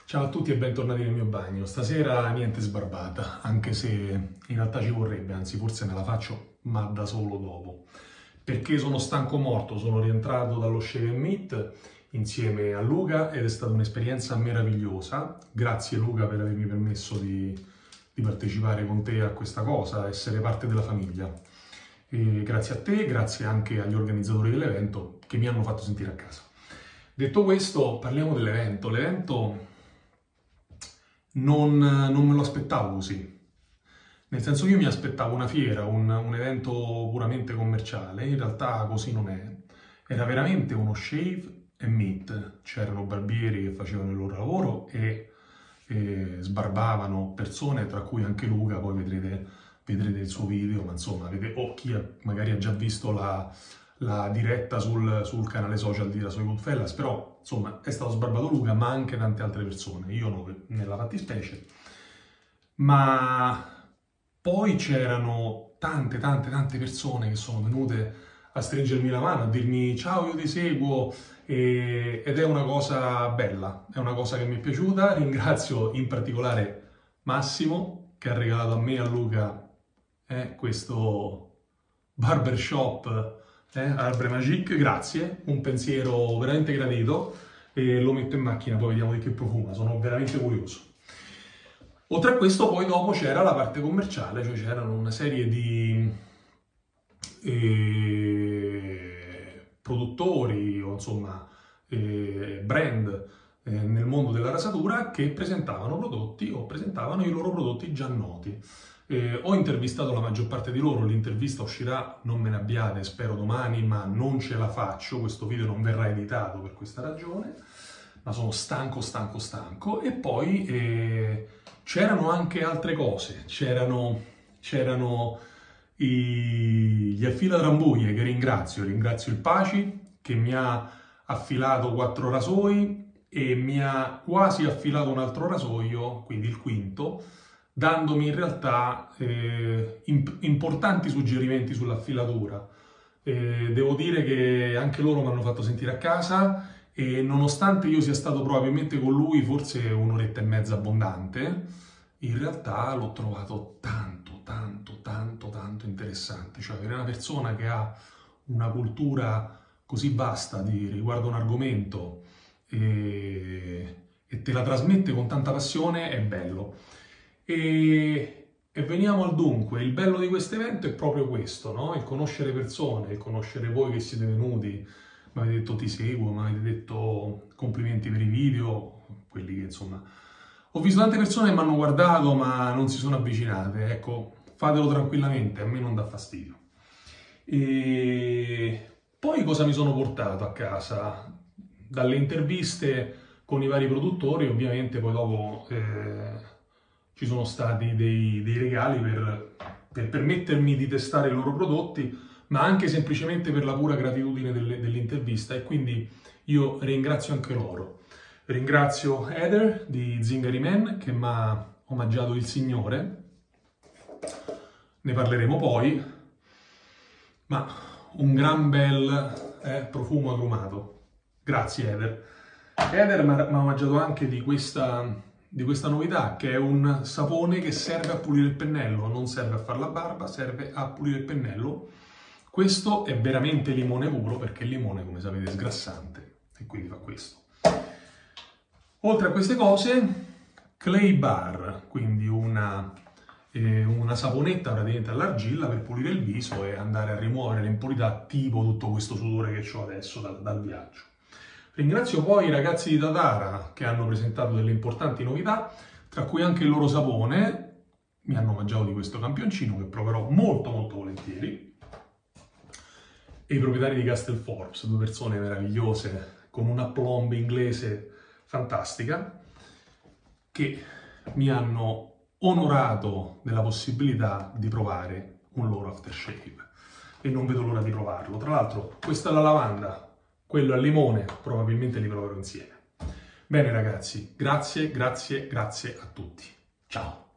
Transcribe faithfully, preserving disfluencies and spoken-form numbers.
Ciao a tutti e bentornati nel mio bagno. Stasera niente sbarbata, anche se in realtà ci vorrebbe, anzi forse me la faccio, ma da solo dopo. Perché sono stanco morto, sono rientrato dallo Shave and Meat insieme a Luca ed è stata un'esperienza meravigliosa. Grazie Luca per avermi permesso di, di partecipare con te a questa cosa, essere parte della famiglia. E grazie a te, grazie anche agli organizzatori dell'evento che mi hanno fatto sentire a casa. Detto questo, parliamo dell'evento. L'evento non, non me lo aspettavo così. Nel senso che io mi aspettavo una fiera, un, un evento puramente commerciale, in realtà così non è. Era veramente uno shave and meat. C'erano barbieri che facevano il loro lavoro e, e sbarbavano persone, tra cui anche Luca, poi vedrete, vedrete il suo video, ma insomma, vedete, o chi ha, magari ha già visto la, la diretta sul, sul canale social di Rasoio Goodfellas, però insomma è stato sbarbato Luca, ma anche tante altre persone, io no, nella fattispecie. Ma poi c'erano tante, tante, tante persone che sono venute a stringermi la mano, a dirmi ciao, io ti seguo, e, ed è una cosa bella, è una cosa che mi è piaciuta. Ringrazio in particolare Massimo che ha regalato a me e a Luca eh, questo barbershop eh, Arbre Magique, grazie, un pensiero veramente gradito, e lo metto in macchina, poi vediamo di che profuma, sono veramente curioso. Oltre a questo poi dopo c'era la parte commerciale, cioè c'erano una serie di eh, produttori o insomma eh, brand eh, nel mondo della rasatura che presentavano prodotti o presentavano i loro prodotti già noti. Eh, ho intervistato la maggior parte di loro, l'intervista uscirà, non me ne abbiate, spero domani, ma non ce la faccio, questo video non verrà editato per questa ragione, ma sono stanco, stanco, stanco. E poi eh, c'erano anche altre cose, c'erano, c'erano gli affilatrambuie che ringrazio, ringrazio il Paci che mi ha affilato quattro rasoi e mi ha quasi affilato un altro rasoio, quindi il quinto, dandomi in realtà eh, imp importanti suggerimenti sull'affilatura. Eh, devo dire che anche loro mi hanno fatto sentire a casa e nonostante io sia stato probabilmente con lui forse un'oretta e mezza abbondante, in realtà l'ho trovato tanto, tanto, tanto, tanto interessante. Cioè avere una persona che ha una cultura così vasta di, riguardo un argomento e, e te la trasmette con tanta passione è bello. E, e veniamo al dunque, il bello di questo evento è proprio questo, no? Il conoscere persone, il conoscere voi che siete venuti, mi avete detto ti seguo, mi avete detto complimenti per i video, quelli che insomma... Ho visto tante persone che mi hanno guardato ma non si sono avvicinate, ecco, fatelo tranquillamente, a me non dà fastidio. E poi cosa mi sono portato a casa? Dalle interviste con i vari produttori, ovviamente poi dopo... Eh, ci sono stati dei, dei regali per, per permettermi di testare i loro prodotti, ma anche semplicemente per la pura gratitudine dell'intervista, e quindi io ringrazio anche loro. Ringrazio Heather di Zingari Man che mi ha omaggiato il Signore, ne parleremo poi, ma un gran bel eh, profumo agrumato. Grazie Heather. Heather mi ha omaggiato anche di questa... di questa novità, che è un sapone che serve a pulire il pennello, non serve a fare la barba, serve a pulire il pennello. Questo è veramente limone puro, perché il limone, come sapete, è sgrassante, e quindi fa questo. Oltre a queste cose, clay bar, quindi una, eh, una saponetta praticamente all'argilla per pulire il viso e andare a rimuovere le impurità, tipo tutto questo sudore che ho adesso dal, dal viaggio. Ringrazio poi i ragazzi di Tatara che hanno presentato delle importanti novità, tra cui anche il loro sapone. Mi hanno omaggiato di questo campioncino che proverò molto molto volentieri. E i proprietari di Castle Forbes, due persone meravigliose con una plomb inglese fantastica, che mi hanno onorato della possibilità di provare un loro aftershave. E non vedo l'ora di provarlo. Tra l'altro questa è la lavanda, quello al limone, probabilmente li proverò insieme. Bene ragazzi, grazie, grazie, grazie a tutti. Ciao!